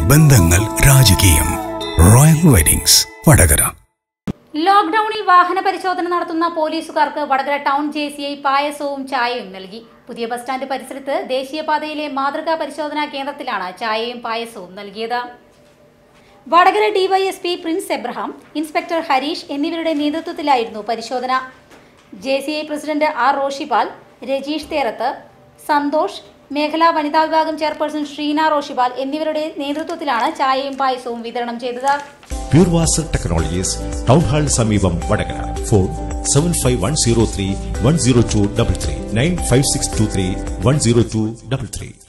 ബന്ധങ്ങൾ രാജകീയം. Royal weddings Vadakara. ലോക്ക്ഡൌണിൽ വാഹന പരിശോധന നടത്തുന്ന പോലീസുകാർക്ക് വടകര ടൗൺ JCI പായസവും ചായയും നൽകി. പുതിയ ബസ് സ്റ്റാൻഡ് പരിസരത്ത് ദേശീയപാതയിലെ മാതൃകാ പരിശോധനാ കേന്ദ്രത്തിലാണ് ചായയും പായസവും നൽകിയത്. വടകര DYSP പ്രിൻസ് എബ്രഹാം, ഇൻസ്പെക്ടർ ഹരീഷ് എന്നിവരുടെ നേതൃത്വത്തിലായിരുന്നു പരിശോധന. JCI president R. Roshipal, Rajeesh Therath, Santhosh, മേഖലാ വനിതാ വിഭാഗം ചെയർപേഴ്സൺ ശ്രീന റോഷിപാൽ എന്നിവരുടെ നേതൃത്വത്തിലാണ് ചായയും പായസവും വിതരണം ചെയ്തത്. Pure wasser technologies, town hall സമീപം, വടകര. ഫോൺ 7510310233 95623 10233.